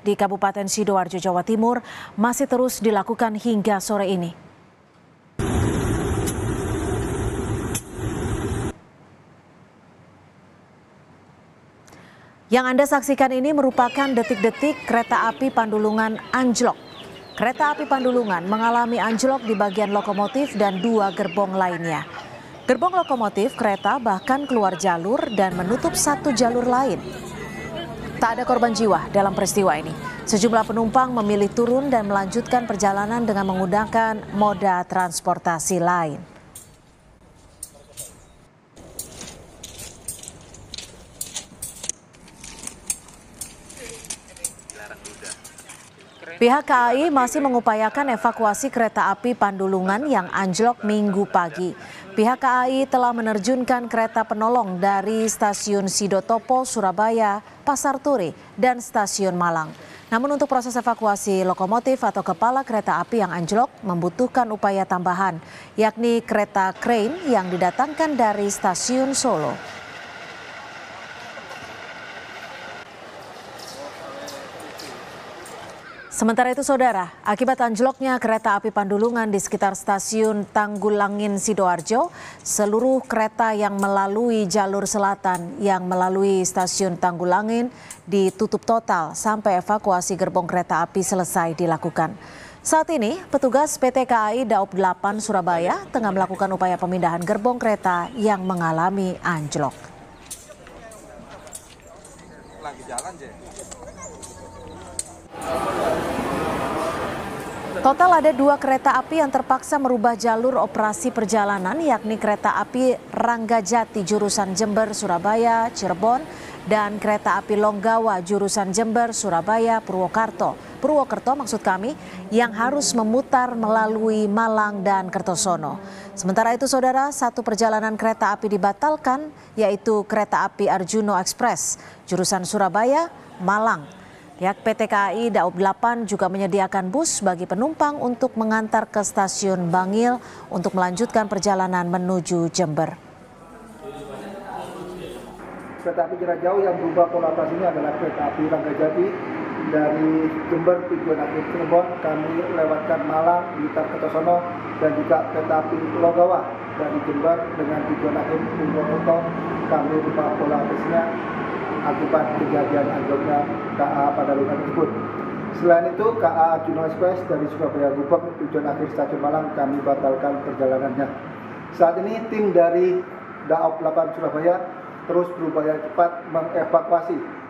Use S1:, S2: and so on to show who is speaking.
S1: di Kabupaten Sidoarjo, Jawa Timur masih terus dilakukan hingga sore ini. Yang Anda saksikan ini merupakan detik-detik kereta api Pandulungan anjlok. Kereta api Pandulungan mengalami anjlok di bagian lokomotif dan 2 gerbong lainnya. Gerbong lokomotif kereta bahkan keluar jalur dan menutup 1 jalur lain. Tak ada korban jiwa dalam peristiwa ini. Sejumlah penumpang memilih turun dan melanjutkan perjalanan dengan menggunakan moda transportasi lain. Pihak KAI masih mengupayakan evakuasi kereta api Pandulungan yang anjlok Minggu pagi. Pihak KAI telah menerjunkan kereta penolong dari stasiun Sidotopo, Surabaya, Pasar Turi, dan stasiun Malang. Namun untuk proses evakuasi lokomotif atau kepala kereta api yang anjlok membutuhkan upaya tambahan, yakni kereta crane yang didatangkan dari stasiun Solo. Sementara itu, Saudara, akibat anjloknya kereta api Pandulungan di sekitar stasiun Tanggulangin Sidoarjo, seluruh kereta yang melalui jalur selatan yang melalui stasiun Tanggulangin ditutup total sampai evakuasi gerbong kereta api selesai dilakukan. Saat ini, petugas PT KAI Daob 8 Surabaya tengah melakukan upaya pemindahan gerbong kereta yang mengalami anjlok.
S2: Lagi jalan,
S1: Total ada 2 kereta api yang terpaksa merubah jalur operasi perjalanan, yakni kereta api Ranggajati jurusan Jember, Surabaya, Cirebon, dan kereta api Longgawa jurusan Jember, Surabaya, Purwokerto maksud kami, yang harus memutar melalui Malang dan Kertosono. Sementara itu, Saudara, 1 perjalanan kereta api dibatalkan, yaitu kereta api Arjuno Express jurusan Surabaya, Malang. Pihak PT KAI Daob 8 juga menyediakan bus bagi penumpang untuk mengantar ke stasiun Bangil untuk melanjutkan perjalanan menuju Jember.
S3: Kereta api jarak jauh yang berubah pola operasinya adalah kereta api Ranggajati dari Jember tujuan akhir Cirebon, kami lewatkan Malang, Blitar, Kertosono, dan juga kereta api Longgawa dari Jember dengan tujuan akhir Purwokerto, kami berubah pola operasinya akibat kejadian anjloknya KA Pandulungan tersebut. Selain itu, KA Arjuno Express dari Surabaya Gubeng tujuan akhir stasiun Malang kami batalkan perjalanannya. Saat ini tim dari Daob 8 Surabaya terus berupaya cepat mengevakuasi